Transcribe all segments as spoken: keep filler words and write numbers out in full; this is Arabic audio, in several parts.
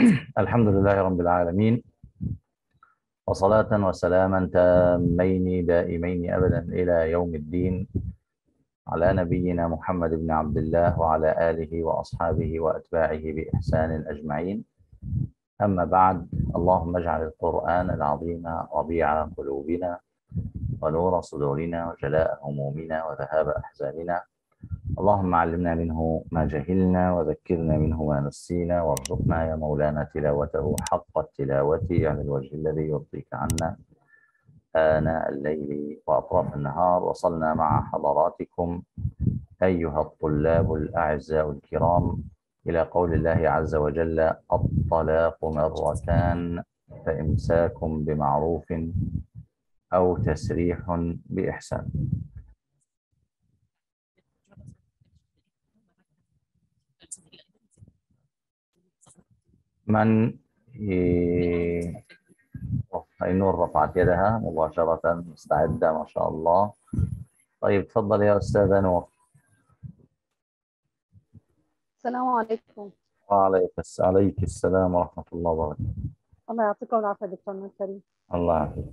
الحمد لله رب العالمين، وصلاة وسلاما تامين دائمين أبدا إلى يوم الدين على نبينا محمد بن عبد الله وعلى آله وأصحابه وأتباعه بإحسان أجمعين. أما بعد، اللهم اجعل القرآن العظيم ربيع قلوبنا ونور صدورنا وجلاء همومنا وذهاب أحزاننا. اللهم علمنا منه ما جهلنا وذكرنا منه ما نسينا، وارزقنا يا مولانا تلاوته حق التلاوة على الوجه الذي يرضيك عنا آناء الليل وأطراف النهار. وصلنا مع حضراتكم أيها الطلاب الأعزاء الكرام إلى قول الله عز وجل: الطلاق مرتان فإمساك بمعروف أو تسريح بإحسان. من ي... نور رفعت يدها مباشرة مستعدة ما شاء الله. طيب تفضل يا أستاذة نور. السلام عليكم. وعليك السلام عليك السلام ورحمة الله وبركاته. الله يعطيكم العافية دكتورنا الكريم. الله يعافيك.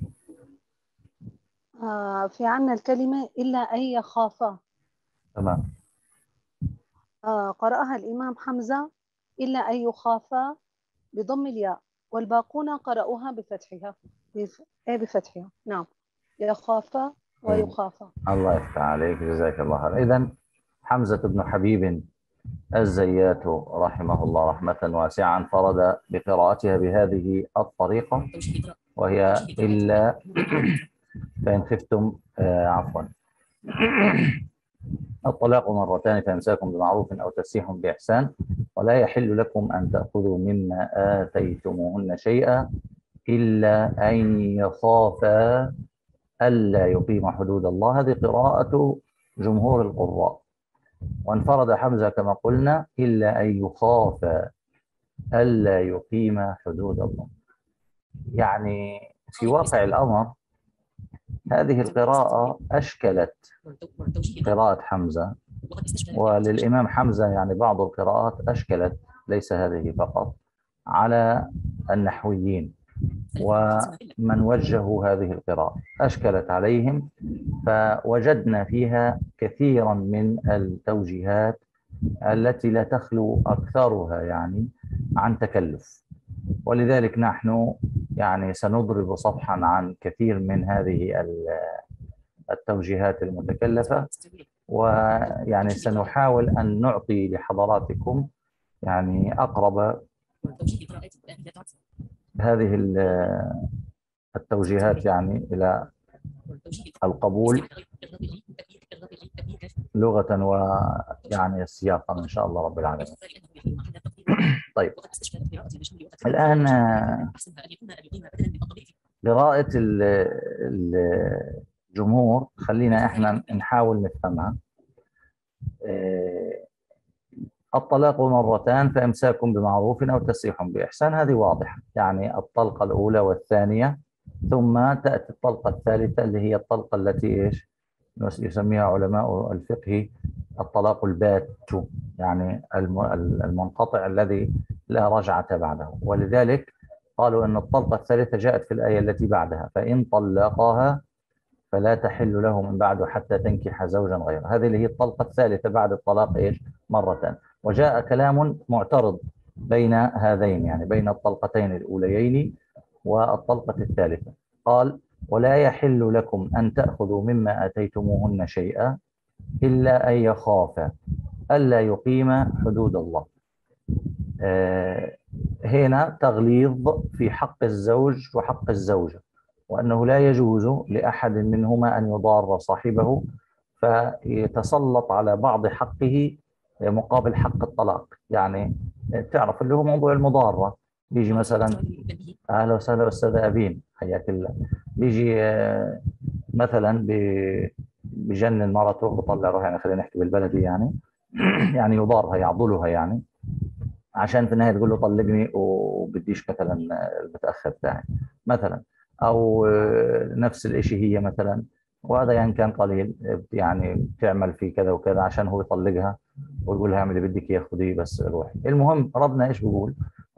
آه في عنا الكلمة إلا أن يخافا. تمام. آه قرأها الإمام حمزة إلا أن يخافا بضم الياء، والباقون قرأوها بفتحها بف... إيه بفتحها. نعم، يخافا ويخافا. الله يفتح عليك، جزاك الله خير. إذن حمزة بن حبيب الزيات رحمه الله رحمة واسعة انفرد بقراءتها بهذه الطريقة، وهي إلا فإن خفتم آه عفوا الطلاق مرتان فإمساكم بمعروف أو تسريح بإحسان، ولا يحل لكم أن تأخذوا مما آتيتموهن شيئا إلا أن يخافا ألا يقيم حدود الله. هذه قراءة جمهور القراء. وانفرد حمزة كما قلنا إلا أن يخاف ألا يقيم حدود الله. يعني في واقع الأمر هذه القراءة أشكلت قراءة حمزة، وللإمام حمزة يعني بعض القراءات أشكلت، ليس هذه فقط، على النحويين ومن وجهوا هذه القراءة أشكلت عليهم، فوجدنا فيها كثيرا من التوجيهات التي لا تخلو أكثرها يعني عن تكلف. ولذلك نحن يعني سنضرب صفحا عن كثير من هذه التوجيهات المتكلفة، ويعني سنحاول أن نعطي لحضراتكم يعني أقرب هذه التوجيهات يعني إلى القبول لغة ويعني سياقا إن شاء الله رب العالمين. طيب الآن قراءة الجمهور خلينا إحنا نحاول نفهمها. الطلاق مرتان فإمساك بمعروف أو تسريح بإحسان، هذه واضحة، يعني الطلقة الأولى والثانية، ثم تأتي الطلقة الثالثة اللي هي الطلقة التي إيش يسميها علماء الفقه الطلاق البات، يعني المنقطع الذي لا رجعة بعده. ولذلك قالوا أن الطلقة الثالثة جاءت في الآية التي بعدها: فإن طلقها فلا تحل له من بعد حتى تنكح زوجا غيره. هذه اللي هي الطلقة الثالثة بعد الطلاق إيش مرتان. وجاء كلام معترض بين هذين، يعني بين الطلقتين الأوليين والطلقة الثالثة. قال: ولا يحل لكم أن تأخذوا مما آتيتموهن شيئا إلا أن يخافا ألا يقيم حدود الله. آه هنا تغليظ في حق الزوج وحق الزوجة، وأنه لا يجوز لأحد منهما أن يضار صاحبه فيتسلط على بعض حقه مقابل حق الطلاق. يعني تعرف اللي هو موضوع المضارة، بيجي مثلا أهلا وسهلا أستاذ أبين حياك الله، بيجي مثلا بجنن مرته وبطلع روح، يعني خلينا نحكي بالبلدي، يعني يعني يضارها يعضلها، يعني عشان في النهاية تقول له طلقني وبديش مثلا المتأخر بتاعي مثلا، أو نفس الإشي هي مثلا، وهذا يعني كان قليل، يعني تعمل في كذا وكذا عشان هو يطلقها ويقول لها اعملي بدك اياه خذيه بس روحي. المهم ربنا ايش بيقول؟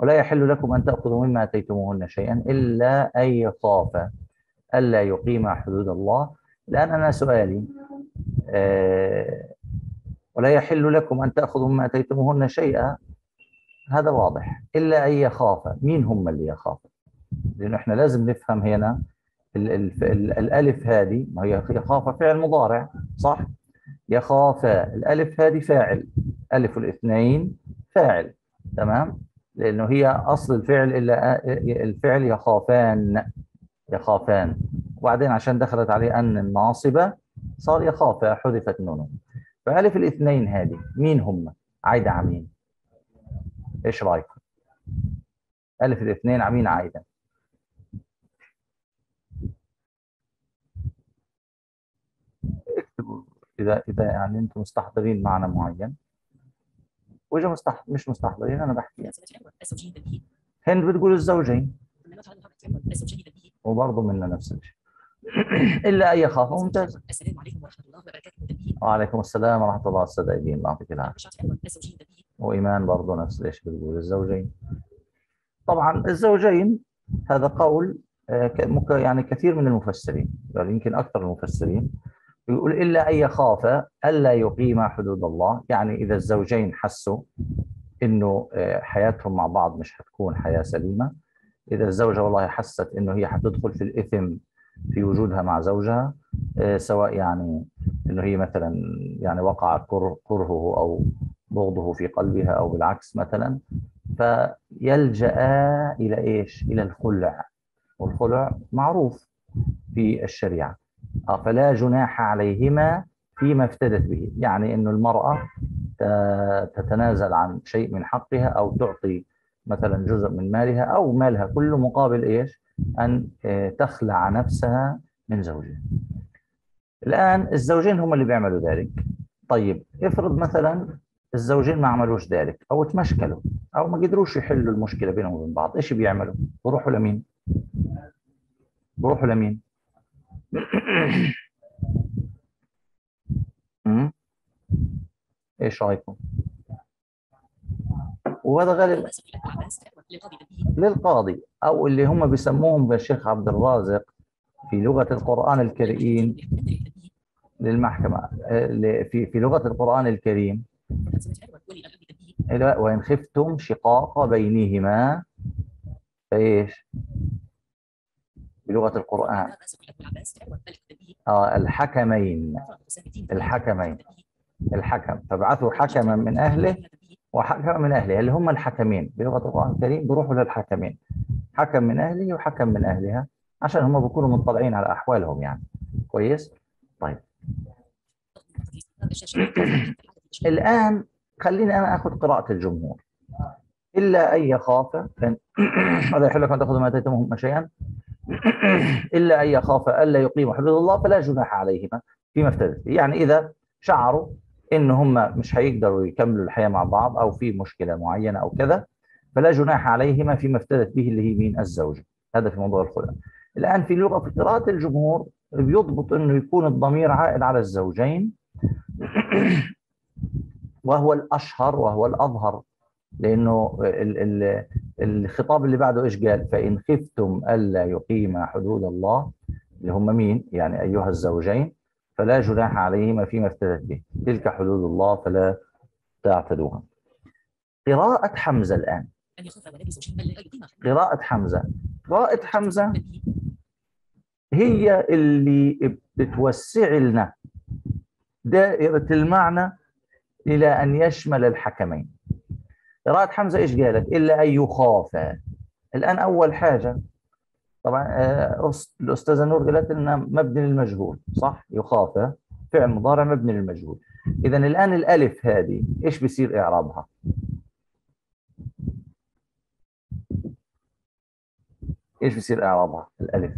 ولا يحل لكم أن تأخذوا مما آتيتموهن شيئا إلا أن يخافا ألا يقيما حدود الله. الآن أنا سؤالي آه ولا يحل لكم أن تأخذوا مما آتيتموهن شيئا، هذا واضح، إلا أن يخافا. مين هم اللي يخافا؟ لأنه إحنا لازم نفهم هنا ال ال ال الألف هذه، ما هي يخافا فعل مضارع صح؟ يخافا الألف هذه فاعل، ألف الاثنين فاعل، تمام؟ لأنه هي أصل الفعل إلا الفعل يخافان، يخافان، وبعدين عشان دخلت عليه أن الناصبة صار يخافا، حذفت نونه. فألف الاثنين هذه مين هم؟ عايدة عمين؟ إيش رأيكم؟ ألف الاثنين عمين عايدة؟ اكتبوا إذا إذا يعني أنتم مستحضرين معنى معين، وإذا مستح... مش مستحضرين أنا بحكي. هند بتقول الزوجين، وبرضه منا نفس الشيء. إلا أن يخافوا. ممتاز. السلام عليكم ورحمة الله وبركاته. وعليكم السلام ورحمة الله. أستاذ أيدين الله يعطيك العافية. وإيمان برضه نفس الشيء بتقول الزوجين. طبعا الزوجين هذا قول يعني كثير من المفسرين، يعني يمكن أكثر المفسرين يقول إلا أن يخاف ألا يقيم حدود الله، يعني إذا الزوجين حسوا إنه حياتهم مع بعض مش هتكون حياة سليمة، إذا الزوجة والله حست إنه هي حتدخل في الإثم في وجودها مع زوجها، سواء يعني إنه هي مثلا يعني وقع كرهه أو بغضه في قلبها أو بالعكس مثلا، فيلجأ إلى إيش؟ إلى الخلع، والخلع معروف في الشريعة. فلا جناح عليهما فيما افتدت به، يعني إنه المرأة تتنازل عن شيء من حقها أو تعطي مثلا جزء من مالها أو مالها كله مقابل إيش؟ أن تخلع نفسها من زوجها. الآن الزوجين هم اللي بيعملوا ذلك. طيب افرض مثلا الزوجين ما عملوش ذلك أو تمشكلوا أو ما قدروش يحلوا المشكلة بينهم وبين بعض، إيش بيعملوا؟ بروحوا لمين؟ بروحوا لمين؟ إيش رأيكم؟ وهذا غالب للقاضي أو اللي هم بيسموهم بالشيخ عبد الرازق في لغة القرآن الكريم للمحكمة، في في لغة القرآن الكريم وإن خفتم شقاق بينهما فإيش؟ بلغة القرآن آه الحكمين، الحكمين الحكم، فابعثوا حكما من أهله وحكما من أهله، اللي هم الحكمين بلغة القرآن الكريم، بيروحوا للحكمين، حكم من أهله وحكم من أهلها، عشان هم بيكونوا مطلعين على أحوالهم يعني. كويس؟ طيب الآن خليني أنا أخذ قراءة الجمهور. إلا أن يخاف ولا يحل لكم أن تأخذوا ما آتيتموهن شيئا إلا أن يخاف ألا يقيموا حدود الله فلا جناح عليهما فيما افتدت. يعني إذا شعروا إن هم مش هيقدروا يكملوا الحياة مع بعض أو في مشكلة معينة أو كذا، فلا جناح عليهما فيما افتدت به اللي هي مين؟ الزوجة. هذا في موضوع الخلع. الآن في لغة في قراءة الجمهور بيضبط إنه يكون الضمير عائد على الزوجين وهو الأشهر وهو الأظهر، لأنه الخطاب اللي بعده إيش قال؟ فإن خفتم ألا يقيم حدود الله، اللي هم مين؟ يعني أيها الزوجين، فلا جناح عليهما فيما افتدت به، تلك حدود الله فلا تعتدوها. قراءة حمزة الآن، قراءة حمزة، قراءة حمزة هي اللي بتوسع لنا دائرة المعنى إلى أن يشمل الحكمين. قراءة حمزة إيش قالت؟ إلا أن يخافا. الآن أول حاجة طبعا الأستاذة نور قالت لنا مبني للمجهول، صح؟ يخافا فعل مضارع مبني للمجهول. إذا الآن الألف هذه إيش بيصير إعرابها؟ إيش بيصير إعرابها الألف؟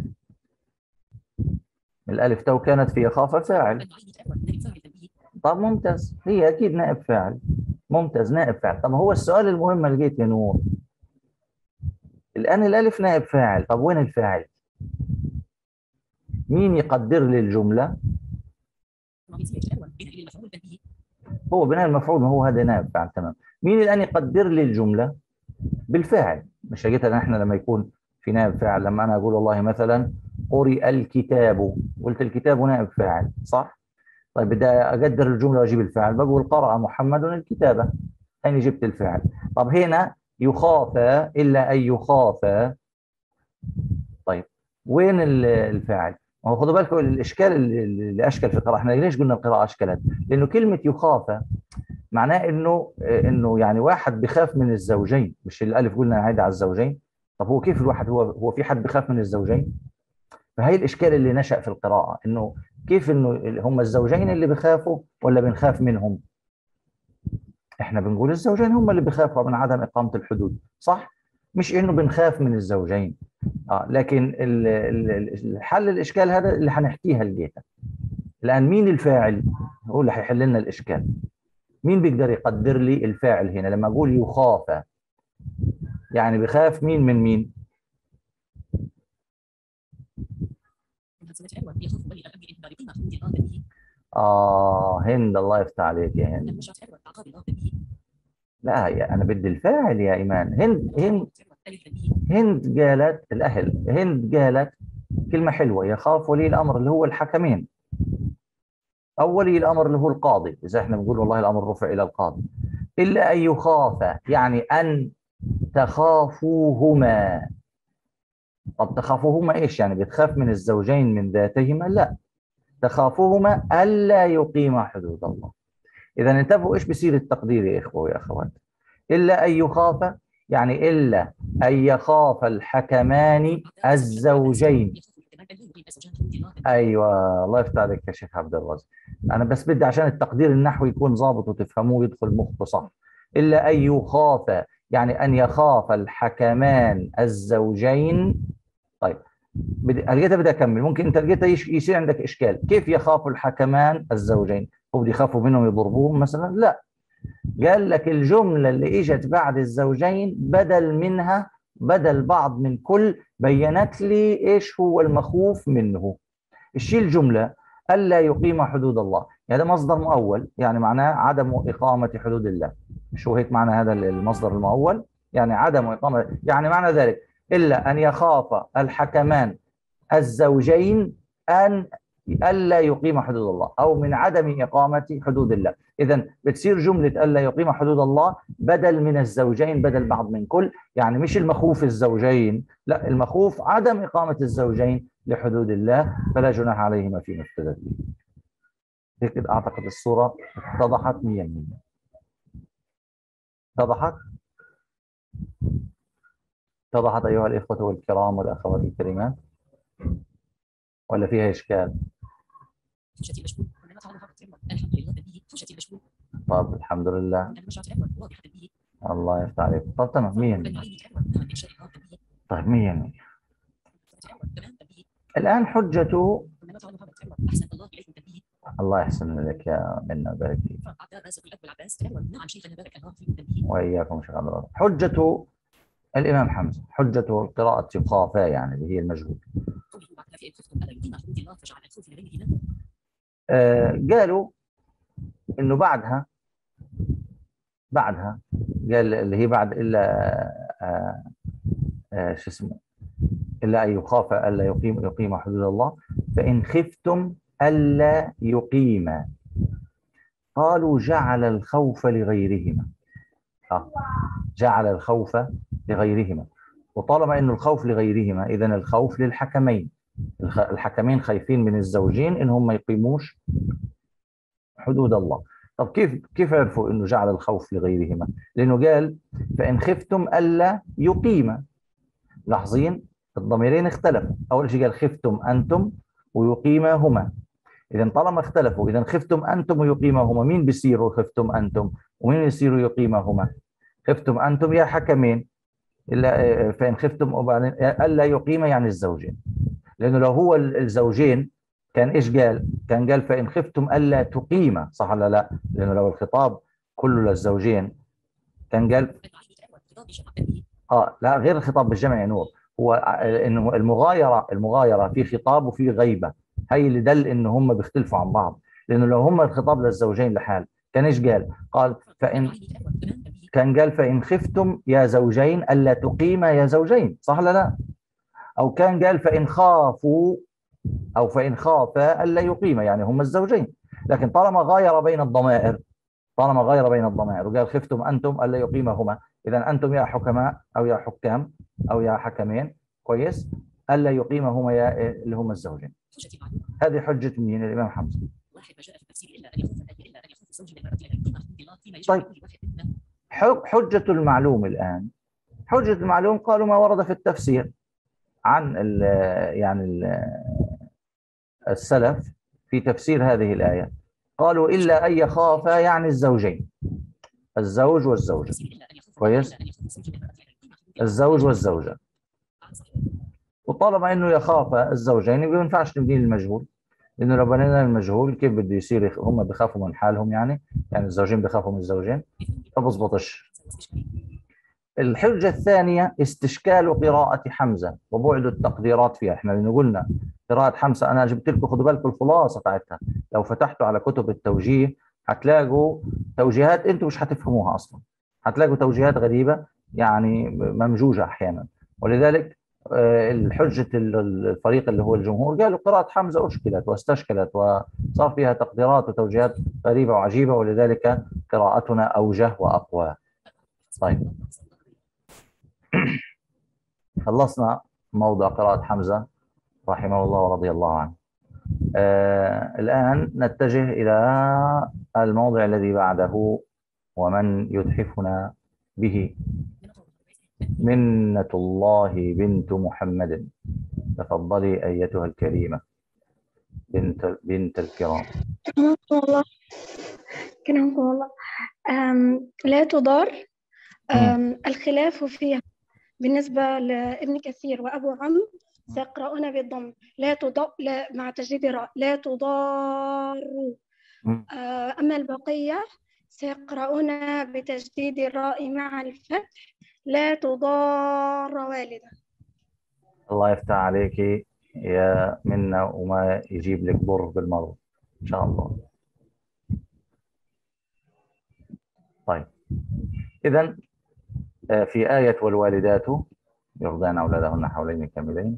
الألف تو كانت في يخاف فاعل. طب ممتاز، هي أكيد نائب فاعل. ممتاز، نائب فاعل. طب هو السؤال المهم اللي لقيت يا نور، الآن الألف نائب فاعل، طب وين الفاعل؟ مين يقدر لي الجملة؟ هو بناء المفعول، ما هو هذا نائب فاعل، تمام. مين الآن يقدر لي الجملة؟ بالفاعل. مش لقيتها ان احنا لما يكون في نائب فاعل، لما انا اقول والله مثلا قرئ الكتاب، قلت الكتاب نائب فاعل صح؟ طيب بدي اقدر الجمله واجيب الفاعل، بقول قرأ محمد الكتابه، هيني جبت الفاعل. طب هنا يخاف الا ان يخاف، طيب وين الفاعل؟ ما هو خدوا بالكم الاشكال اللي اللي اشكل في القراءه، احنا ليش قلنا القراءه اشكلت؟ لانه كلمه يخاف معناه انه انه يعني واحد بخاف من الزوجين، مش الالف قلنا عايده على الزوجين. طب هو كيف الواحد، هو هو في حد بخاف من الزوجين؟ فهي الاشكال اللي نشأ في القراءه، انه كيف انه هم الزوجين اللي بخافوا ولا بنخاف منهم؟ احنا بنقول الزوجين هم اللي بخافوا من عدم اقامه الحدود صح؟ مش انه بنخاف من الزوجين. اه لكن ال- ال- الحل الاشكال هذا اللي هنحكيها لقيتها. الان مين الفاعل؟ هو اللي هيحل لنا الاشكال. مين بيقدر يقدر لي الفاعل هنا لما اقول يخاف؟ يعني بخاف مين من مين؟ اه هند، الله يفتح عليك يا هند. لا يا انا بدي الفاعل يا ايمان. هند هند هند قالت الاهل، هند قالت كلمه حلوه، يخاف ولي الامر اللي هو الحكمين، او ولي الامر اللي هو القاضي، اذا احنا بنقول والله الامر رفع الى القاضي. الا ان يخاف يعني ان تخافوهما. طب تخافوهما ايش يعني؟ بتخاف من الزوجين من ذاتهما؟ لا، تخافوهما الا يقيما حدود الله. اذا انتبهوا ايش بصير التقدير يا اخوه ويا اخوات. الا ان يخاف يعني الا ان يخاف الحكمان الزوجين. ايوه الله يفتح عليك يا شيخ عبد الرازق. انا بس بدي عشان التقدير النحوي يكون ضابط وتفهموه ويدخل مخه صح. الا ان يخاف يعني ان يخاف الحكمان الزوجين. طيب بدي لقيتها، بدي اكمل. ممكن انت لقيتها يصير عندك اشكال، كيف يخاف الحكمان الزوجين؟ هو بده يخافوا منهم يضربوهم مثلا؟ لا، قال لك الجمله اللي اجت بعد الزوجين بدل منها، بدل بعض من كل، بينت لي ايش هو المخوف منه. الشيء الجمله الا يقيم حدود الله، يعني هذا مصدر مؤول، يعني معناه عدم اقامه حدود الله. شو هيك معنى هذا المصدر المؤول؟ يعني عدم اقامه، يعني معنى ذلك الا ان يخاف الحكمان الزوجين أن ألا يقيم حدود الله، أو من عدم إقامة حدود الله. إذا بتصير جملة ألا يقيم حدود الله بدل من الزوجين، بدل بعض من كل، يعني مش المخوف الزوجين، لا، المخوف عدم إقامة الزوجين لحدود الله، فلا جناح عليهما فيما افتدت به. هيك أعتقد الصورة اتضحت مية بالمية. اتضحت؟ اتضحت أيها الإخوة والكرام والأخوات الكريمات، ولا فيها إشكال؟ طب الحمد لله، الله يفتح عليك. طب تمام مية بالمية. طيب مية بالمية. الآن حجته، الله يحسن لك يا منا بارك فيك وإياكم شيخ عبد الله. حجته الإمام حمزة، حجته قراءة يخافا يعني اللي هي المجهول. آه قالوا إنه بعدها، بعدها قال اللي هي بعد إلا آه آه شو اسمه، إلا أن يخاف ألا يقيم يقيم حدود الله، فإن خفتم ألا يقيما قالوا جعل الخوف لغيرهما. آه. جعل الخوف لغيرهما، وطالما إنه الخوف لغيرهما إذن الخوف للحكمين. الحكمين خايفين من الزوجين إنهم ما يقيموش حدود الله. طب كيف كيف عرفوا إنه جعل الخوف لغيرهما؟ لأنه قال فإن خفتم ألا يقيما. لاحظين الضميرين اختلفوا، أول شيء قال خفتم أنتم ويقيماهما. إذا طالما اختلفوا، إذا خفتم أنتم ويقيماهما، مين بيصيروا خفتم أنتم ومين يصيروا يقيماهما؟ خفتم أنتم يا حكمين، إلا فإن خفتم ألا يقيم يعني الزوجين، لأنه لو هو الزوجين كان إيش قال؟ كان قال فإن خفتم ألا تقيم، صح ولا لا؟ لأنه لو الخطاب كله للزوجين كان قال آه لا، غير الخطاب بالجمع يا نور، هو إنه المغايرة، المغايرة في خطاب وفي غيبة، هي اللي دل إن هم بيختلفوا عن بعض. لأنه لو هم الخطاب للزوجين لحال كان إيش قال؟ قال فإن كان قال فإن خفتم يا زوجين ألا تقيما يا زوجين، صح ولا لا؟ أو كان قال فإن خافوا أو فإن خافا ألا يقيما، يعني هم الزوجين. لكن طالما غاير بين الضمائر طالما غير بين الضمائر وقال خفتم أنتم ألا يقيمهما، إذا أنتم يا حكماء أو يا حكام أو يا حكمين، كويس، ألا يقيمهما يا اللي هم الزوجين. هذه حجة مين؟ الإمام حمزة. طيب حجة المعلوم الآن، حجة المعلوم قالوا ما ورد في التفسير عن ال يعني ال السلف في تفسير هذه الآية، قالوا إلا أن يخافا يعني الزوجين، الزوج والزوجة، كويس، الزوج والزوجة. وطالما انه يخاف الزوجين ما ينفعش نبني المجهول، لانه لو بنينا المجهول كيف بده يصير؟ هم بخافوا من حالهم، يعني يعني الزوجين بخافوا من الزوجين، ما بزبطش. الحجة الثانية استشكال قراءة حمزة وبعد التقديرات فيها. احنا اللي قلنا قراءة حمزة، انا جبت لكم، خدوا بالكم الخلاصة بتاعتها، لو فتحتوا على كتب التوجيه هتلاقوا توجيهات انتم مش هتفهموها اصلا، هتلاقوا توجيهات غريبة يعني ممجوجة احيانا. ولذلك الحجة الفريق اللي هو الجمهور قالوا قراءة حمزة أشكلت واستشكلت وصار فيها تقديرات وتوجيهات غريبة وعجيبة، ولذلك قراءتنا أوجه وأقوى. طيب خلصنا موضوع قراءة حمزة رحمه الله ورضي الله عنه. آه الآن نتجه إلى الموضع الذي بعده، ومن يتحفنا به منة الله بنت محمد. تفضلي أيتها الكريمة بنت بنت الكرام. كرمكم الله كرمكم الله. لا تضار. الخلاف فيها بالنسبة لابن كثير وأبو عمرو سيقرؤون بالضم، لا تضار لا مع تجديد الراء، لا تضار. أما البقية سيقرؤون بتجديد الراء مع الفتح، لا تضار والدة. الله يفتح عليك يا منا، وما يجيب لك ضر بالمرض إن شاء الله. طيب إذن في آية والوالدات يرضعن أولادهن حولين كاملين،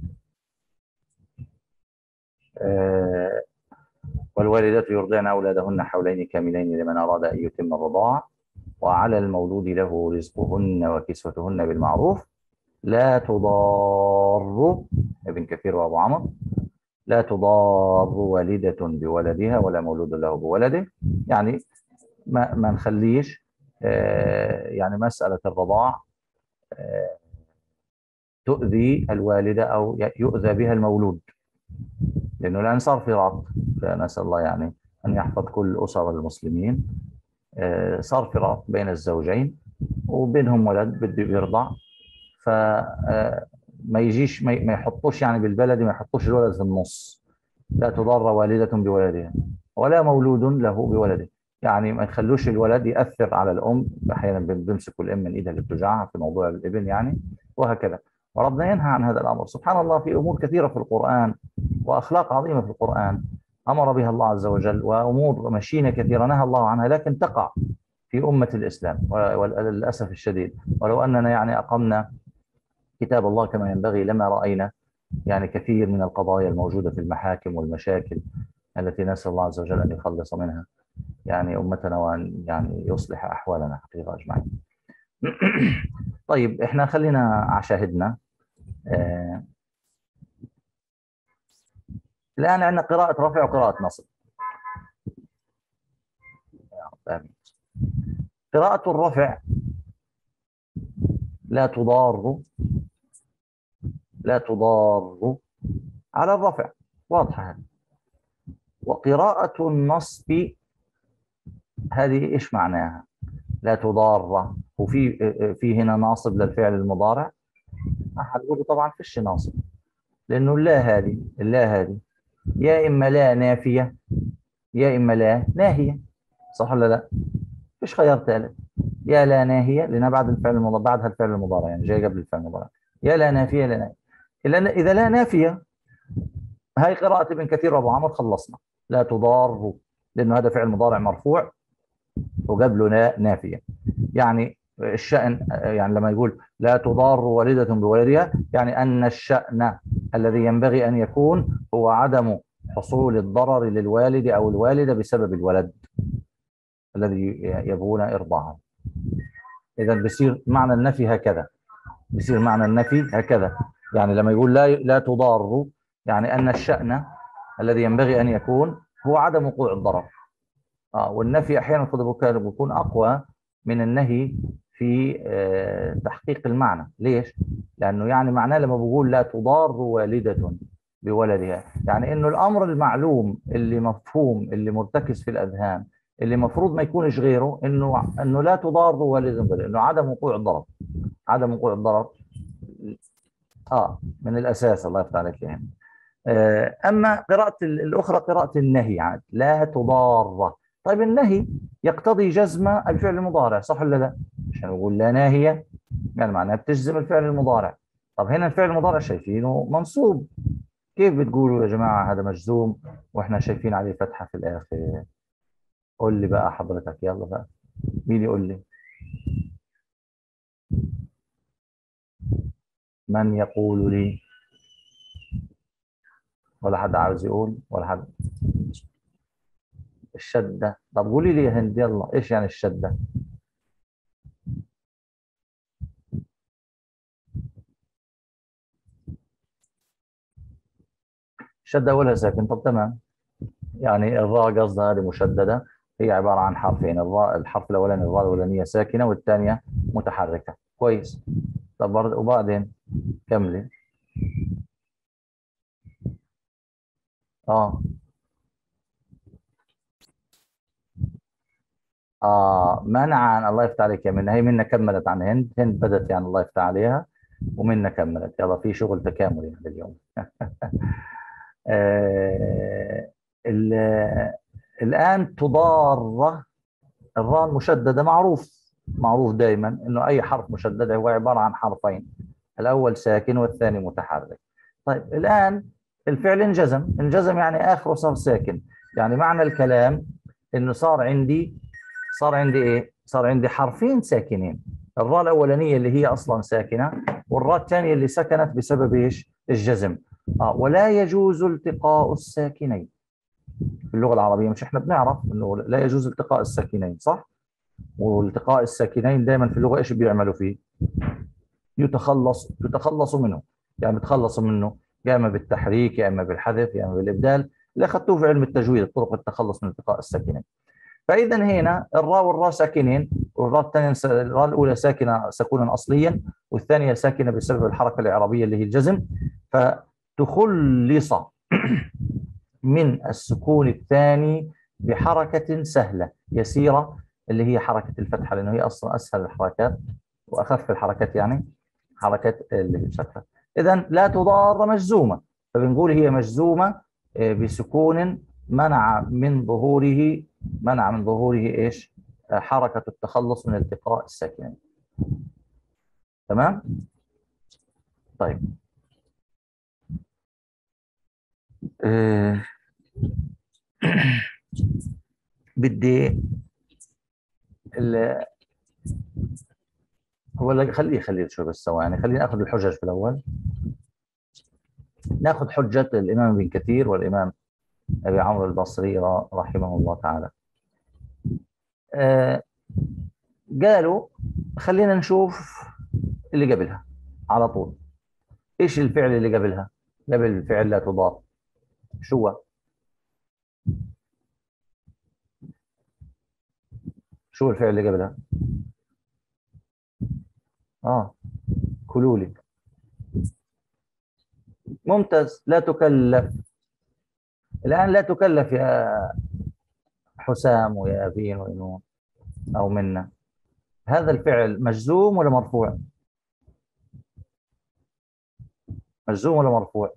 والوالدات يرضعن أولادهن حولين كاملين لمن أراد أن يتم الرضاعة، وعلى المولود له رزقهن وكسوتهن بالمعروف. لا تضار، ابن كثير وأبو عمرو، لا تضار والدة بولدها ولا مولود له بولده، يعني ما ما نخليش يعني مسألة الرضاع تؤذي الوالدة أو يؤذى بها المولود، لأنه الآن صار في ربط، فنسأل الله يعني أن يحفظ كل أسر المسلمين. صار في ربط بين الزوجين وبينهم ولد بده يرضع، فما يجيش ما يحطوش يعني بالبلد، ما يحطوش الولد في النص. لا تضار والدة بولدها ولا مولود له بولده، يعني ما يخلوش الولد يأثر على الأم. أحيانا بيمسكوا الأم من إيدها اللي بتوجعها في موضوع الابن يعني، وهكذا. وربنا ينهى عن هذا الأمر. سبحان الله، في أمور كثيرة في القرآن وأخلاق عظيمة في القرآن أمر بها الله عز وجل، وأمور مشينة كثيرة نهى الله عنها، لكن تقع في أمة الإسلام وللأسف الشديد. ولو أننا يعني أقمنا كتاب الله كما ينبغي لما رأينا يعني كثير من القضايا الموجودة في المحاكم والمشاكل التي نسأل الله عز وجل أن يخلص منها يعني أمتنا، وأن يعني يصلح أحوالنا حقيقة أجمعين. طيب إحنا خلينا عشاهدنا. آه الآن عندنا قراءة رفع وقراءة نصب. قراءة الرفع لا تضار، لا تضار على الرفع، واضحة هذه. وقراءة النصب هذه إيش معناها؟ لا تضار، وفي في هنا ناصب للفعل المضارع؟ هتقولوا طبعا فيش ناصب، لأنه لا هذه اللا هذه يا إما لا نافية يا إما لا ناهية، صح ولا لا؟ فيش خيار ثالث. يا لا ناهية لأنها بعد الفعل المضارع، بعدها الفعل المضارع يعني جاي قبل الفعل المضارع. يا لا نافية لا ناهية. إذا لا نافية، هاي قراءة ابن كثير وأبو عمرو، خلصنا. لا تضار لأنه هذا فعل مضارع مرفوع وقبله نافية. يعني الشأن، يعني لما يقول لا تضار والدة بولدها، يعني أن الشأن الذي ينبغي أن يكون هو عدم حصول الضرر للوالد أو الوالدة بسبب الولد الذي يبغون إرضاعه. إذا بيصير معنى النفي هكذا، بيصير معنى النفي هكذا، يعني لما يقول لا لا تضار، يعني أن الشأن الذي ينبغي أن يكون هو عدم وقوع الضرر. آه والنفي أحيانا خذ بالك بيكون أقوى من النهي في آه تحقيق المعنى. ليش؟ لأنه يعني معناه لما بقول لا تضار والدة بولدها، يعني إنه الأمر المعلوم اللي مفهوم اللي مرتكز في الأذهان اللي مفروض ما يكونش غيره، إنه إنه لا تضار والدة بولدها، إنه عدم وقوع الضرر، عدم وقوع الضرر آه من الأساس. الله يفتح عليك يعني. آه أما قراءة الأخرى قراءة النهي، يعني لا تضار. طيب النهي يقتضي جزم الفعل المضارع، صح ولا لا؟ عشان نقول لا ناهية يعني معناها بتجزم الفعل المضارع. طب هنا الفعل المضارع شايفينه منصوب، كيف بتقولوا يا جماعة هذا مجزوم واحنا شايفين عليه فتحة في الآخر؟ قول لي بقى حضرتك، يلا بقى مين يقول لي؟ من يقول لي؟ ولا حد عاوز يقول؟ ولا حد؟ الشدة. طب قولي لي يا هند يلا، ايش يعني الشدة؟ الشدة أولها ساكن. طب تمام، يعني الراء قصدها هذه مشددة، هي عبارة عن حرفين، الراء الحرف الأولاني الراء الأولانية ساكنة والثانية متحركة. كويس. طب وبعدين كملي. اه اه منعا. الله يفتح عليك يا منى. هي منى كملت عن هند، هند بدت يعني الله يفتح عليها، ومنى كملت. يلا في شغل تكاملي يعني اليوم. آه الآن تضار، الراء المشددة معروف، معروف دائما انه اي حرف مشدد هو عبارة عن حرفين، الاول ساكن والثاني متحرك. طيب الان الفعل انجزم، انجزم يعني اخره صار ساكن، يعني معنى الكلام انه صار عندي صار عندي ايه؟ صار عندي حرفين ساكنين، الراء الاولانيه اللي هي اصلا ساكنه، والراء الثانيه اللي سكنت بسبب ايش؟ الجزم. اه ولا يجوز التقاء الساكنين في اللغه العربيه، مش احنا بنعرف انه لا يجوز التقاء الساكنين صح؟ والتقاء الساكنين دائما في اللغه ايش بيعملوا فيه؟ يتخلص يتخلصوا منه، يعني بتخلصوا منه يا اما بالتحريك يا اما بالحذف يا اما بالابدال، اللي اخذتوه في علم التجويد طرق التخلص من التقاء الساكنين. فاذا هنا الراء والراء ساكنين، والراء الثانيه الراء الاولى ساكنه سكونا اصليا والثانيه ساكنه بسبب الحركه الاعرابيه اللي هي الجزم، فتخلص من السكون الثاني بحركه سهله يسيره اللي هي حركه الفتحه، لانه هي اصلا اسهل الحركات واخف الحركات، يعني حركات اللي هي الفتحه. اذا لا تضار مجزومه، فبنقول هي مجزومه بسكون منع من ظهوره منع من ظهوره ايش؟ حركه التخلص من التقاء الساكنين. تمام؟ طيب أه بدي ولا خليه خليه شوي بس ثواني، خلينا ناخذ الحجج في الاول. ناخذ حجه الامام ابن كثير والامام ابي عمرو البصري رحمه الله تعالى. أه قالوا خلينا نشوف اللي قبلها على طول. ايش الفعل اللي قبلها؟ قبل الفعل لا تضار شو هو؟ شو الفعل اللي قبلها؟ اه كلوا لي. ممتاز. لا تكلف. الان لا تكلف يا حسام ويا ابين وإنون او منا، هذا الفعل مجزوم ولا مرفوع؟ مجزوم ولا مرفوع؟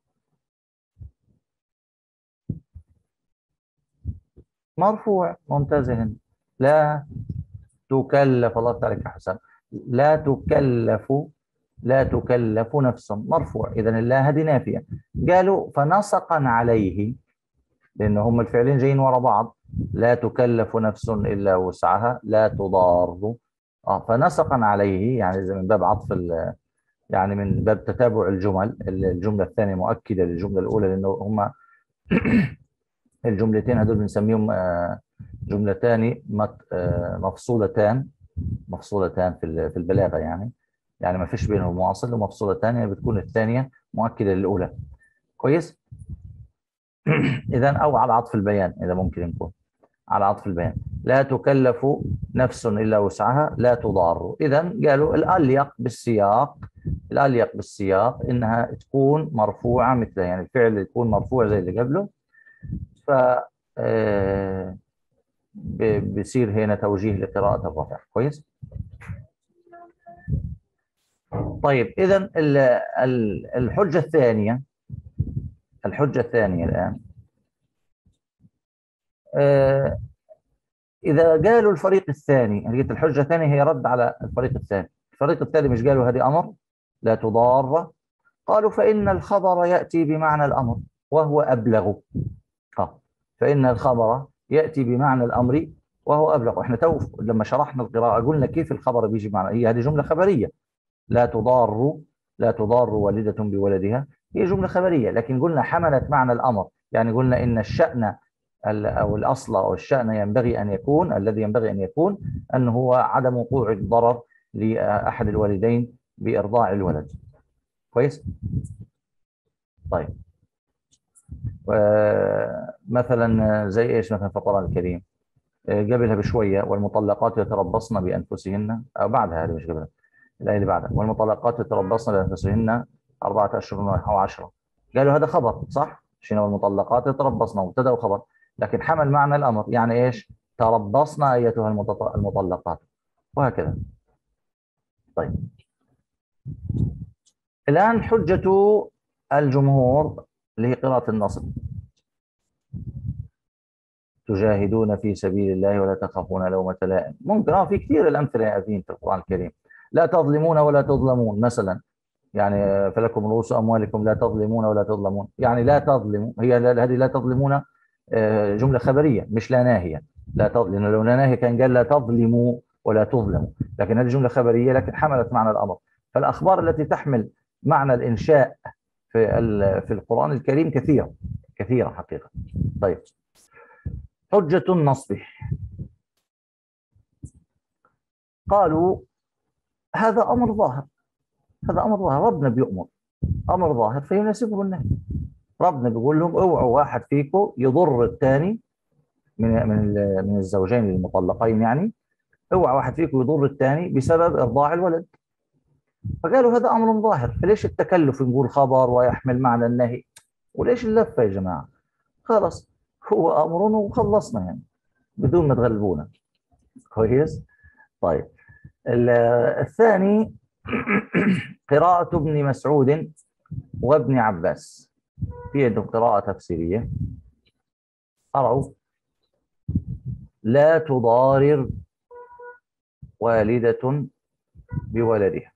مرفوع. ممتاز هند. لا تكلف. الله عليك يا حسام. لا تكلف لا تكلف نفس، مرفوع. اذا اللا هذه نافيه. قالوا فنسقا عليه، لان هم الفعلين جايين ورا بعض، لا تكلف نفس الا وسعها لا تضار اه فنسقا عليه، يعني زي من باب عطف ال- يعني من باب تتابع الجمل، الجملة الثانية مؤكدة للجملة الأولى، لأنه هما الجملتين هذول بنسميهم آه، جملتان مت- آه، مفصولتان، مفصولتان في ال- في البلاغة يعني، يعني ما فيش بينهم مواصل، ومفصولتان يعني بتكون الثانية مؤكدة للأولى. كويس. إذا أو على عطف البيان، إذا ممكن يكون على عطف البيان. لا تكلف نفس إلا وسعها لا تضار. إذا قالوا الأليق بالسياق، الأليق بالسياق إنها تكون مرفوعة مثلها، يعني الفعل يكون مرفوع زي اللي قبله. ف آه، ب- بصير هنا توجيه لقراءة الرفع. كويس. طيب إذا ال- ال- الحجة الثانية، الحجة الثانية الآن آه، إذا قالوا الفريق الثاني، يعني قلت الحجة الثانية هي رد على الفريق الثاني، الفريق الثاني مش قالوا هذه أمر لا تضار، قالوا فإن الخبر يأتي بمعنى الأمر وهو أبلغ. آه. فإن الخبر يأتي بمعنى الأمر وهو أبلغ. إحنا تو لما شرحنا القراءة قلنا كيف الخبر بيجي بمعنى، هي هذه جملة خبرية، لا تضار، لا تضار والدة بولدها، هي جملة خبرية، لكن قلنا حملت معنى الأمر، يعني قلنا إن الشأن أو الأصل أو الشأن ينبغي أن يكون، الذي ينبغي أن يكون أنه هو عدم وقوع الضرر لأحد الوالدين بإرضاع الولد. كويس. طيب مثلا زي إيش مثلا في القرآن الكريم قبلها بشوية، والمطلقات يتربصن بأنفسهن، أو بعدها، هذه مش قبلها، الآية اللي بعدها، والمطلقات يتربصن بأنفسهن أربعة أشهر أو عشرة، قالوا هذا خبر صح؟ شنو المطلقات يتربصن مبتدأ وخبر، لكن حمل معنى الأمر، يعني إيش؟ تربصن أيتها المطط- المطلقات، وهكذا. طيب الآن حجة الجمهور اللي هي قراءة النصب، تجاهدون في سبيل الله ولا تخافون لومة لائم. ممكن اه في كثير الأمثلة يا أبين في القرآن الكريم، لا تظلمون ولا تظلمون مثلا، يعني فلكم رؤوس أموالكم لا تظلمون ولا تظلمون، يعني لا تظلموا، هي لا- هذه لا تظلمون آه، جملة خبرية مش لا ناهية، لا تظلم، لأنه لو لا ناهية كان قال لا تظلموا ولا تظلموا، لكن هذه جملة خبرية لكن حملت معنى الأمر. فالأخبار التي تحمل معنى الإنشاء في ال- في القرآن الكريم كثيرة، كثيرة حقيقة. طيب حجة النصب، قالوا هذا أمر ظاهر، هذا أمر ظاهر، ربنا بيؤمر أمر ظاهر فيناسبه النهي، ربنا بيقول لهم اوعوا واحد فيكم يضر الثاني من من من الزوجين المطلقين، يعني اوعى واحد فيكم يضر الثاني بسبب ارضاع الولد، فقالوا هذا امر ظاهر، فليش التكلف نقول خبر ويحمل معنى النهي، وليش اللفه يا جماعه؟ خلاص هو امر وخلصنا يعني بدون ما تغلبونا. كويس. طيب الثاني قراءة ابن مسعود وابن عباس، في عندهم قراءة تفسيرية، قرأوا لا تضارر والدة بولدها،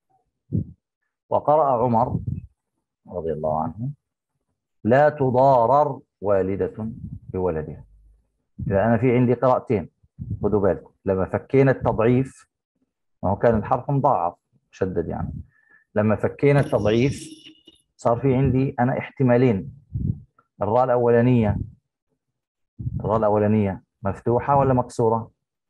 وقرأ عمر رضي الله عنه لا تضارر والدة بولدها. إذا أنا في عندي قراءتين، خذوا بالكم لما فكينا التضعيف، ما هو كان الحرف مضاعف شدد يعني، لما فكينا التضعيف صار في عندي أنا احتمالين، الراء الأولانية، الراء الأولانية مفتوحة ولا مكسورة؟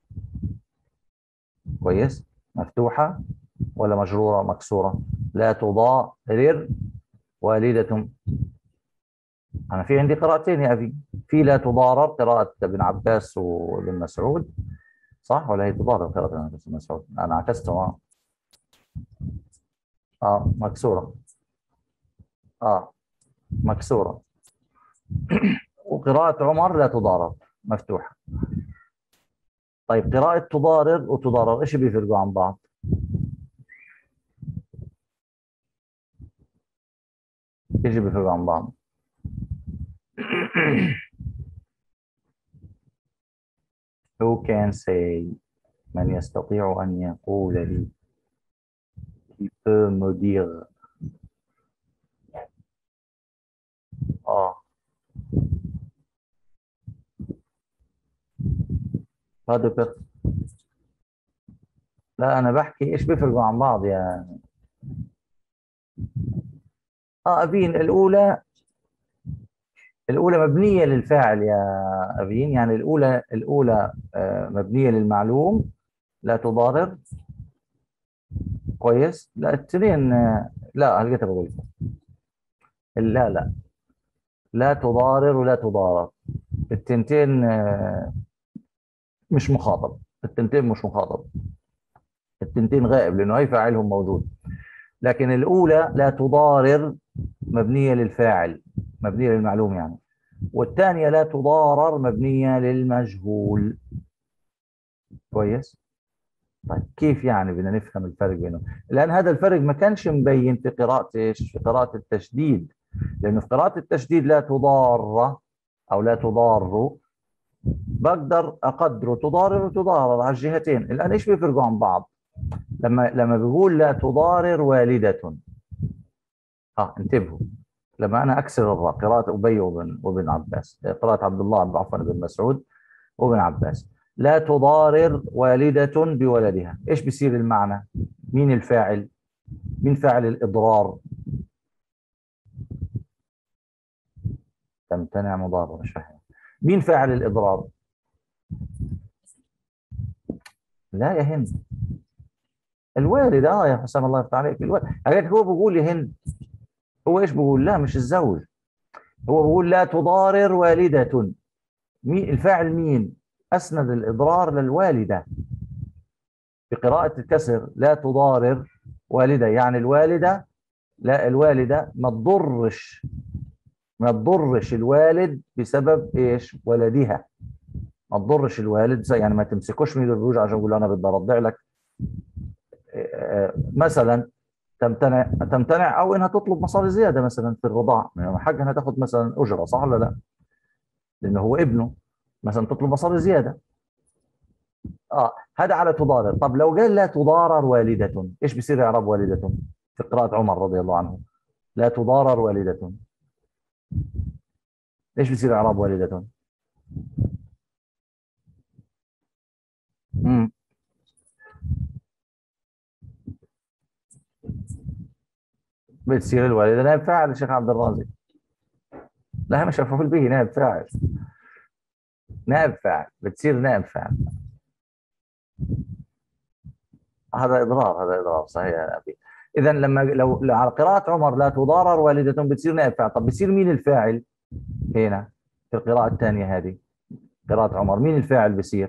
كويس، مفتوحة ولا مجرورة مكسورة؟ لا تضارر والدة، أنا في عندي قراءتين يا أبي، في لا تضارر قراءة ابن عباس وابن مسعود صح، ولا هي تضارر قراءة ابن عباس وابن مسعود؟ أنا عكستهم. آه مكسورة، آه مكسورة وقراءة عمر لا تضارر مفتوحة. طيب قراءة تضارر وتضارر إيش بيفرقوا عن بعض؟ إيش بيفرقوا عن بعض؟ Who can say؟ من يستطيع أن يقول لي؟ Qui peut me dire؟ آه pas de personne. لا أنا بحكي إيش بيفرقوا عن بعض يا آه أبين. الأولى الأولى مبنية للفاعل يا أبين، يعني الأولى الأولى آه، مبنية للمعلوم لا تضارر. كويس. لا التنين آه، لا هلقيتها بقول لا لا لا تضارر ولا تضارر. التنتين آه، مش مخاطب. التنتين مش مخاطب. التنتين غائب لأنه أي فاعلهم موجود. لكن الأولى لا تضارر مبنية للفاعل، مبنية للمعلوم يعني. والثانية لا تضارر مبنية للمجهول. كويس. طيب كيف يعني بدنا نفهم الفرق بينهم؟ لأن هذا الفرق ما كانش مبين في قراءة ايش؟ في قراءة التشديد. لأنه في قراءة التشديد لا تضار أو لا تضار بقدر أقدره تضارر وتضارر على الجهتين. الآن ايش بيفرقوا عن بعض؟ لما لما بيقول لا تضارر والدة، اه انتبهوا، لما انا اكسر الراء قراءة ابي وابن وابن عباس، قراءة عبد الله عفوا بن مسعود وابن عباس، لا تضارر والدة بولدها، ايش بيصير المعنى؟ مين الفاعل؟ مين فاعل الاضرار؟ تمتنع مضاربة مش فاهم. مين فاعل الاضرار؟ لا يا هند، الوالد. اه يا حسام الله يفتح عليك، الوالد. هو بيقول يا هند، هو ايش بيقول؟ لا مش الزوج، هو بيقول لا تضارر والدة. مين الفاعل؟ مين؟ اسند الاضرار للوالده. في قراءة الكسر لا تضارر والدة، يعني الوالدة، لا الوالدة ما تضرش، ما تضرش الوالد بسبب ايش؟ ولدها. ما تضرش الوالد، يعني ما تمسكوش من الرجل عشان يقول انا بدي ارضع لك مثلا. تمتنع تمتنع او انها تطلب مصاري زياده مثلا في الرضاعه، يعني حقها انها تاخذ مثلا اجره، صح ولا لا؟ لانه هو ابنه، مثلا تطلب مصاري زياده. اه هذا على تضارر. طب لو قال لا تضارر والدة، ايش بيصير اعراب والدة في قراءة عمر رضي الله عنه؟ لا تضارر والدة، ايش بيصير اعراب والدة؟ امم بتصير الوالدة نائب فاعل الشيخ عبد الرازق. لا مش مفعول به، نائب فاعل. نائب فاعل، بتصير نائب فاعل. هذا اضرار، هذا اضرار صحيح يا ابي. اذا لما لو على قراءة عمر لا تضارر والدة بتصير نائب فاعل. طب بتصير مين الفاعل هنا في القراءة الثانية هذه؟ قراءة عمر مين الفاعل بصير؟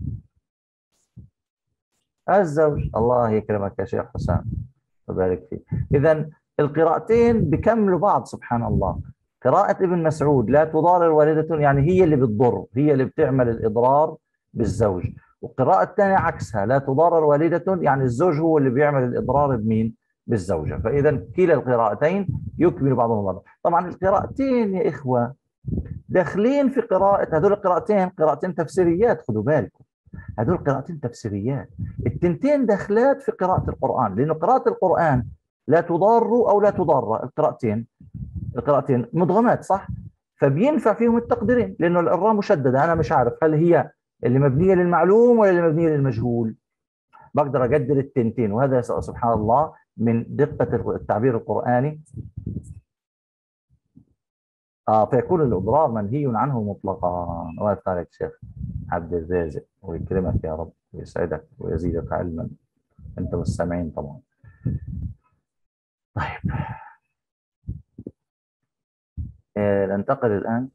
الزوج. الله يكرمك يا شيخ حسام وبارك فيك. إذا القراءتين بكملوا بعض سبحان الله. قراءة ابن مسعود لا تضارر والدة، يعني هي اللي بتضر، هي اللي بتعمل الإضرار بالزوج. والقراءة الثانية عكسها، لا تضارر والدة، يعني الزوج هو اللي بيعمل الإضرار بمين؟ بالزوجة. فإذا كلا القراءتين يكمل بعضهم بعضا. طبعا القراءتين يا إخوة داخلين في قراءة، هذول القراءتين قراءتين تفسيريات، خذوا بالكم، هذول قراءتين تفسيريات. التنتين داخلات في قراءة القرآن، لأنه قراءة القرآن لا تضار أو لا تضار، القراءتين القراءتين مدغمات صح؟ فبينفع فيهم التقديرين، لأنه الراء مشددة، أنا مش عارف هل هي اللي مبنية للمعلوم ولا اللي مبنية للمجهول. بقدر أقدر التنتين، وهذا سبحان الله من دقة التعبير القرآني. آه فيكون الإضرار منهي عنه مطلقا. الله يفتح عليك شيخ عبد الرازق ويكرمك يا رب ويسعدك ويزيدك علما أنت والسامعين طبعا. طيب آه ننتقل الآن.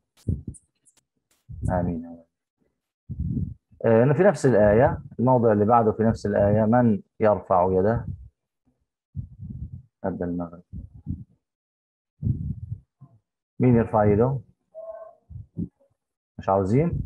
آمين. آه في نفس الآية، الموضع اللي بعده في نفس الآية، من يرفع يده؟ أدى المغرب. مين يرفع يده؟ مش عاوزين؟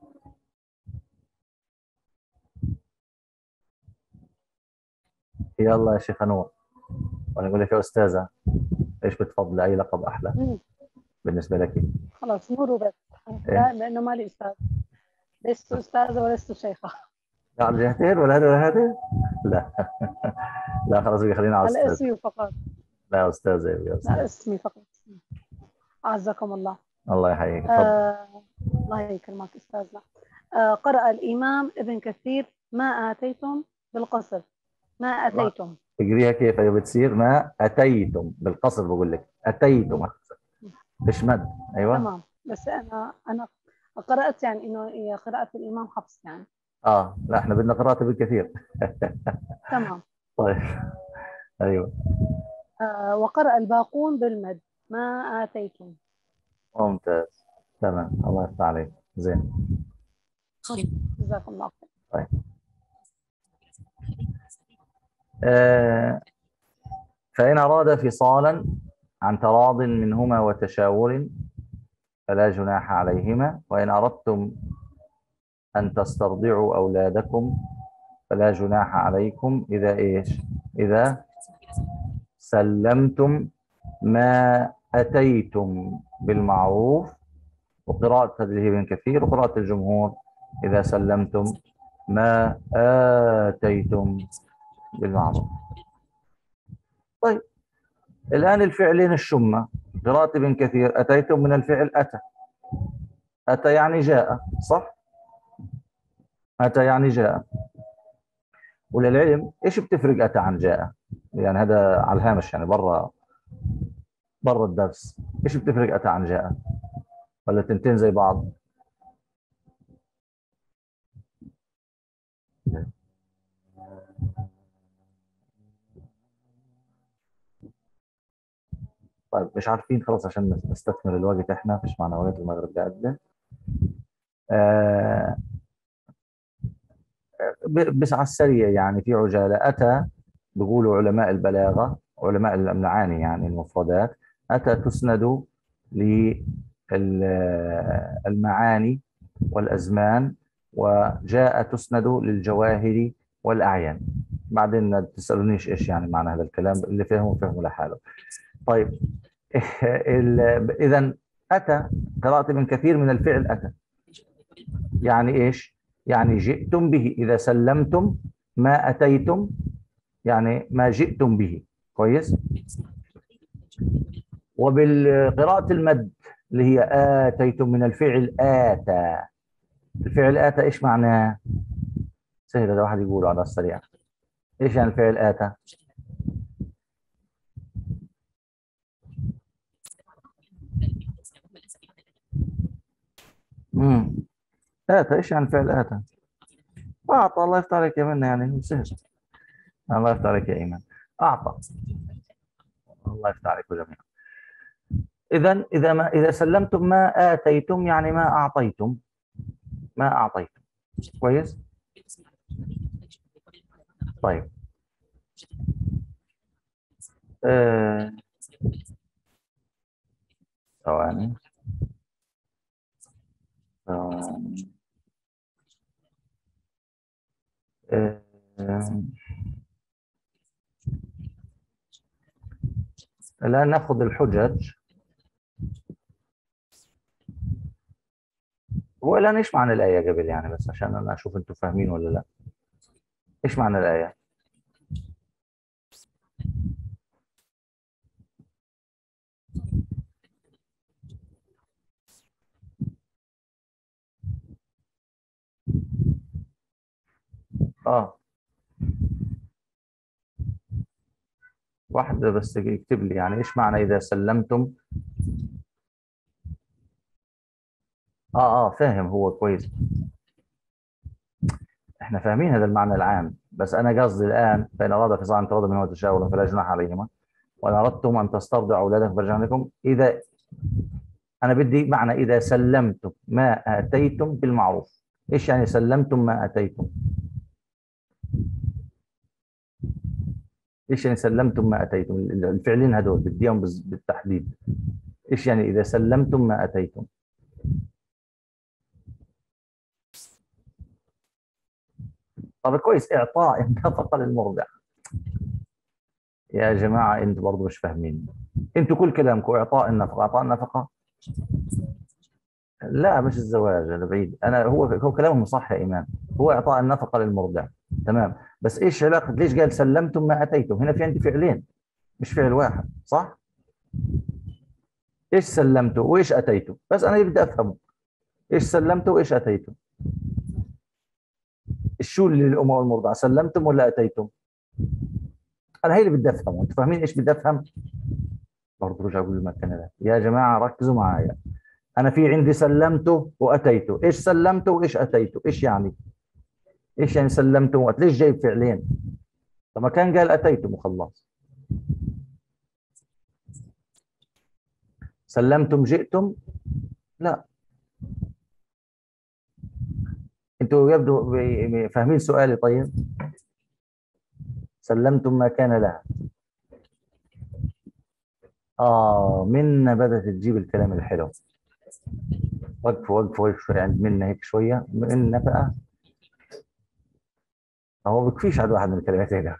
يلا يا شيخ نور. وأنا أقول لك يا أستاذة، إيش بتفضل؟ أي لقب أحلى مم. بالنسبة لك؟ خلاص نور وبس. إيه؟ لا لأنه مالي أستاذ، لست أستاذة ولست شيخة. لا على الجهتين ولا هذا ولا هذا؟ لا لا خلاص خلينا على على أستاذ. اسمي فقط. لا يا أستاذ يا أستاذ. لا اسمي فقط. أعزكم الله. الله يحييك. آه الله يكرمك أستاذنا. آه قرأ الإمام ابن كثير ما آتيتم بالقصر ما أتيتم. تقريها كيف هي بتصير؟ ما أتيتم بالقصر، بقول لك أتيتم مش مد. أيوه تمام، بس أنا أنا قرأت يعني إنه هي قراءة الإمام حفص يعني. اه لا احنا بدنا قراءة بالكثير. تمام. طيب ايوه آه وقرأ الباقون بالمد ما آتيتم. ممتاز تمام، الله يفتح عليك. زين خالد. جزاكم الله خير. طيب آه فإن أراد فصالا عن تراض منهما وتشاور فلا جناح عليهما، وإن أردتم أن تسترضعوا أولادكم فلا جناح عليكم إذا إيش؟ إذا سلمتم ما أتيتم بالمعروف. وقراءة اللي هي ابن كثير وقراءة الجمهور إذا سلمتم ما آتيتم بالمعروف. طيب الآن الفعلين الشمة، قراءة ابن كثير أتيتم من الفعل أتى، أتى يعني جاء، صح؟ أتى يعني جاء. وللعلم إيش بتفرق أتى عن جاء؟ يعني هذا على الهامش، يعني برا برا الدرس، إيش بتفرق أتى عن جاء؟ ولا تنتين زي بعض؟ طيب مش عارفين، خلاص عشان نستثمر الوقت احنا مش معنى وقت المغرب قاعدة. آه بس على السريع يعني في عجالة. أتى بيقولوا علماء البلاغة علماء المعاني يعني المفردات، أتى تسند للمعاني والأزمان، وجاء تسند للجواهر والأعيان. بعدين ما تسألونيش إيش يعني معنى هذا الكلام، اللي فهمه فهمه لحاله. طيب إذا أتى قراءة ابن كثير من الفعل أتى يعني إيش؟ يعني جئتم به. إذا سلمتم ما أتيتم يعني ما جئتم به. كويس. وبالقراءة المد اللي هي آتيتم من الفعل آتى. الفعل آتى إيش معناه؟ سهل هذا واحد يقوله على السريع. إيش يعني الفعل آتى؟ امم آتى إيش يعني الفعل آتى؟ أعطى. الله يفتح عليك يا منى، يعني سهل. الله يفتح عليك يا إيمان. أعطى. الله يفتح عليكم جميعا. إذا إذا ما إذا سلمتم ما آتيتم يعني ما أعطيتم، ما أعطيتم. كويس؟ طيب آه، ثواني ثواني آه، الآن نأخذ الحجج. هو الآن إيش معنى الآية قبل يعني، بس عشان أنا أشوف أنتم فاهمين ولا لا. إيش معنى الآية؟ آه واحدة بس يكتب لي يعني إيش معنى إذا سلمتم. آه آه فاهم هو كويس. إحنا فاهمين هذا المعنى العام، بس أنا قصدي الآن فإن أراد فصاعا عن تراض منه وتشاور فلا جناح عليهما، وإن أردتم أن تسترضعوا أولادكم فرجعوا لكم. إذا أنا بدي معنى إذا سلمتم ما آتيتم بالمعروف. إيش يعني سلمتم ما آتيتم؟ إيش يعني سلمتم ما آتيتم؟ الفعلين هذول بديهم بالتحديد. إيش يعني إذا سلمتم ما آتيتم؟ طب كويس. إعطاء النفقة للمرضع. يا جماعة أنتوا برضه مش فاهمين. أنتوا كل كلامكم إعطاء النفقة إعطاء النفقة. لا مش الزواج، أنا بعيد. أنا هو هو كلامهم صح يا إيمان، هو إعطاء النفقة للمرضع تمام. بس إيش علاقة؟ ليش قال سلمتم ما أتيتم؟ هنا في عندي فعلين مش فعل واحد، صح؟ إيش سلمتوا وإيش أتيتم؟ بس أنا بدي أفهم إيش سلمتوا وإيش أتيتم. الشو اللي للأم والمرضع سلمتم ولا أتيتم؟ انا هي اللي بدي افهمه، انتوا فاهمين ايش بدي افهم؟ برضه رجع اقول المكان ده يا جماعه ركزوا معايا. انا في عندي سلمته واتيته، ايش سلمته وايش اتيته؟ ايش يعني؟ ايش يعني سلمته وأت... ليش جايب فعلين؟ طب ما كان قال اتيتم وخلاص. سلمتم جئتم؟ لا. انتوا يبدو ب- فاهمين سؤالي طيب؟ سلمتم ما كان لها. اه منا بدأت تجيب الكلام الحلو. وقف وقف وقف شوي عند منا هيك شويه، منا بقى هو بكفيش عند واحد من الكلمات هيك.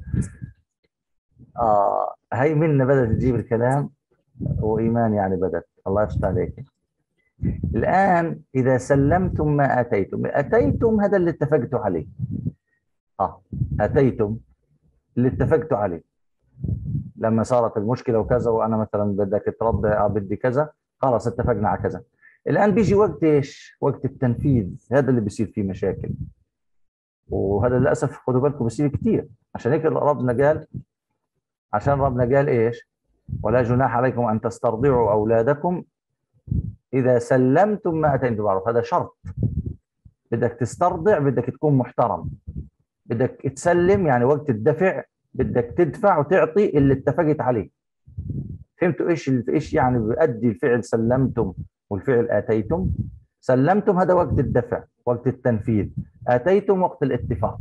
اه هي منا بدأت تجيب الكلام، وإيمان يعني بدأت. الله يفتح عليك. الآن إذا سلمتم ما أتيتم، أتيتم هذا اللي اتفقتوا عليه. اه أتيتم اللي اتفقتوا عليه. لما صارت المشكلة وكذا وأنا مثلا بدك ترد آه بدي كذا، خلاص اتفقنا على كذا. الآن بيجي وقت إيش؟ وقت التنفيذ، هذا اللي بيصير فيه مشاكل. وهذا للأسف خدوا بالكم بيصير كثير. عشان هيك ربنا قال، عشان ربنا قال إيش؟ ولا جناح عليكم أن تسترضعوا أولادكم إذا سلمتم ما أتيتم بالمعروف. هذا شرط. بدك تسترضع، بدك تكون محترم، بدك تسلم يعني وقت الدفع بدك تدفع وتعطي اللي اتفقت عليه. فهمتوا ايش ايش يعني بيؤدي الفعل سلمتم والفعل اتيتم؟ سلمتم هذا وقت الدفع، وقت التنفيذ. اتيتم وقت الاتفاق.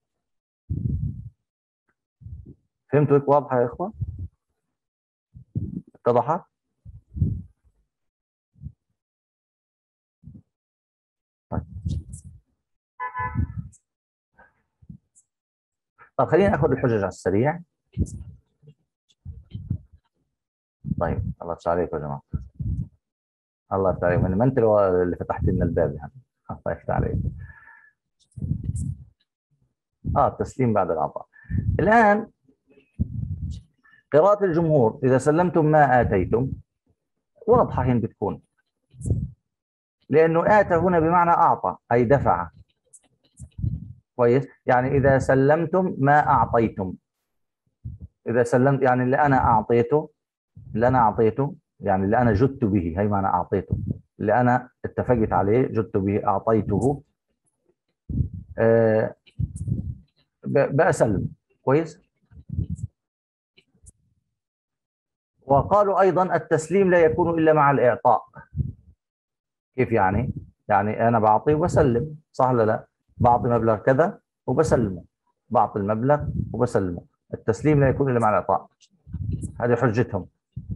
فهمتوا هيك واضحه يا اخوان؟ اتضحت؟ طيب. طيب خلينا ناخذ الحجج على السريع. طيب الله يفتح عليكم يا جماعه. الله يفتح عليكم، ما انت اللي فتحت لنا الباب يعني. الله يفتح عليك. اه التسليم بعد العطاء. الان قراءة الجمهور إذا سلمتم ما آتيتم واضحة هنا بتكون، لأنه آتى هنا بمعنى أعطى أي دفع. كويس؟ يعني إذا سلمتم ما أعطيتم، إذا سلمت يعني اللي أنا أعطيته، اللي أنا أعطيته يعني اللي أنا جدت به، هي معنى أعطيته، اللي أنا اتفقت عليه جدت به أعطيته. أه بأسلم. كويس؟ وقالوا أيضا التسليم لا يكون إلا مع الإعطاء. كيف يعني؟ يعني أنا بعطي وبسلم، صح ولا لا؟ بعطي مبلغ كذا وبسلمه، بعطي المبلغ وبسلمه. التسليم لا يكون إلا مع الإعطاء. هذه حجتهم.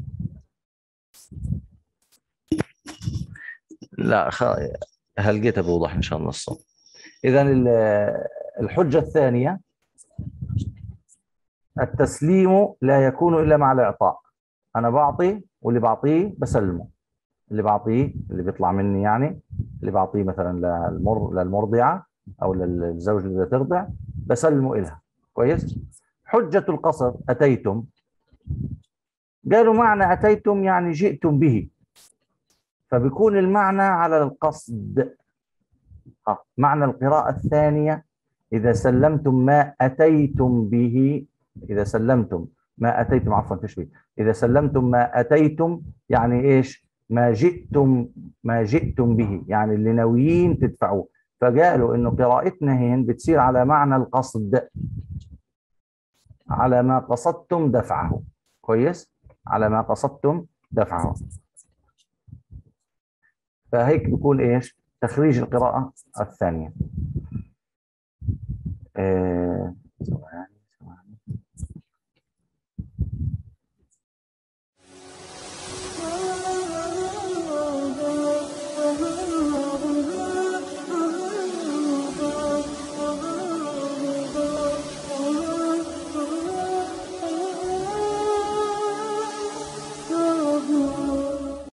لا خ... هلقيتها بوضح إن شاء الله الصوت. إذا الحجة الثانية التسليم لا يكون إلا مع الإعطاء. أنا بعطي واللي بعطيه بسلمه، اللي بعطيه اللي بيطلع مني يعني اللي بعطيه مثلا للمر... للمرضعة أو للزوج اللي ترضع بسلمه إلها. كويس؟ حجة القصر أتيتم، قالوا معنى أتيتم يعني جئتم به، فبيكون المعنى على القصد. آه. معنى القراءة الثانية إذا سلمتم ما أتيتم به، إذا سلمتم ما أتيتم عفوا تشبيه، إذا سلمتم ما أتيتم يعني إيش؟ ما جئتم ما جئتم به، يعني اللي ناويين تدفعوه. فقالوا إنه قراءتنا هنا بتصير على معنى القصد، على ما قصدتم دفعه. كويس؟ على ما قصدتم دفعه. فهيك بيكون إيش؟ تخريج القراءة الثانية. آه